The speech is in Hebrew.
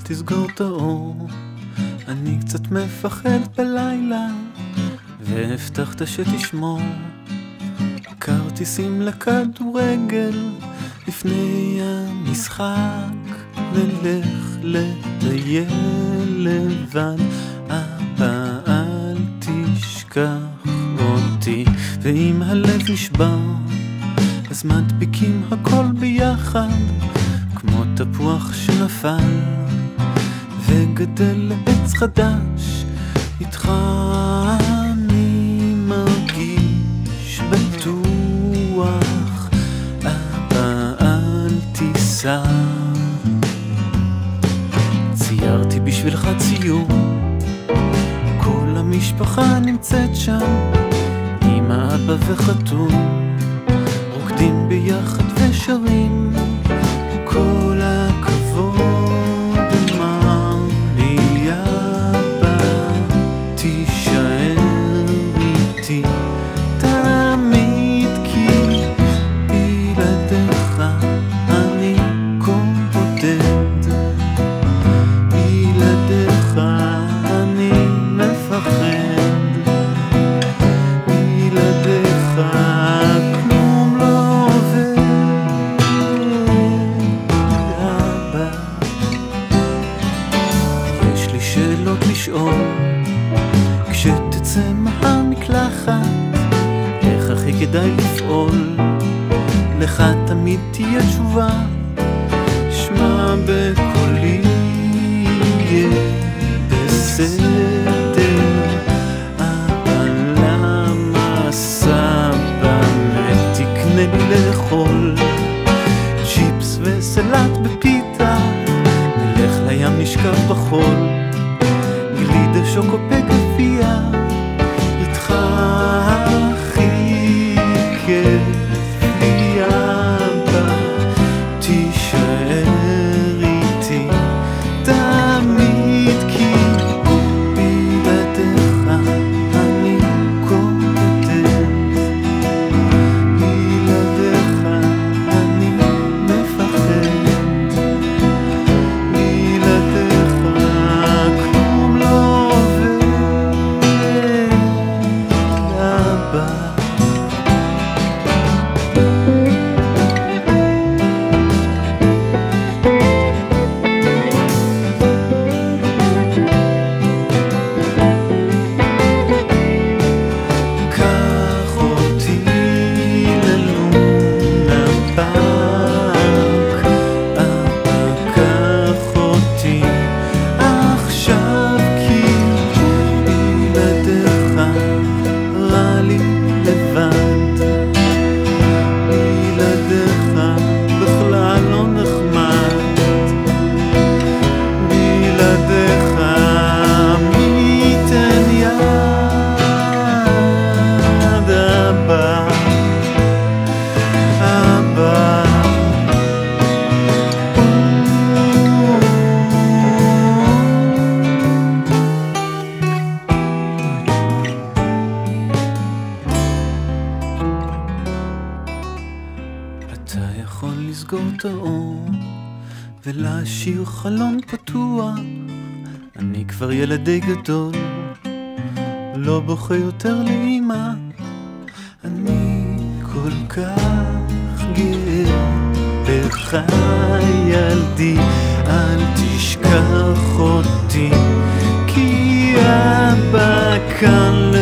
תסגור את האור, אני קצת מפחד בלילה, והבטחת שתשמור כרטיסים לכדורגל לפני המשחק. נלך לטייל לבד, אבא אל תשכח אותי. ואם הלב נשבר אז מדביקים הכל ביחד, כמו תפוח שנפל וגדל לעץ חדש. איתך אני מרגיש בטוח, אבא אל תיסע. ציירתי בשבילך ציור, כל המשפחה נמצאת שם, אמא, אבא וחתום, רוקדים ביחד ושרים. כל הכבוד אמר לי אבא, תישאר איתי תמיד, כי בלעדיך אני כה בודד, בלעדיך אני מפחד, בלעדיך כלום לא עובד. אבא, יש לי שאלות לשאול כשתצא מהמקלחת, איך הכי כדאי לפעול? לך תמיד תהיה תשובה, שמע בקולי יהיה בסדר. אבל למה סבא תקנה לי לאכול צ'יפס וסלט בפיתה, נלך לים נשכב בחול, גלידה שוקו בגביע, איתך הכי כיף לי אבא, תישאר איתי תמיד, כי בלעדיך אני כה בודד, בלעדיך אני מפחד, בלעדיך כלום לא עובד. אבא, קח אותי ללונה פארק, אבא קח אותי עכשיו, כי בלעדיך רע לי לבד, בלעדיך בכלל לא נחמד, בלעדיך מי ייתן יד. אבא, אבא, אתה יכול לסגור את האור ולהשאיר חלון פתוח, אני כבר ילד די גדול, לא בוכה יותר לאמא, אני כל כך גאה בך ילדי, אל תשכח אותי, כי אבא כאן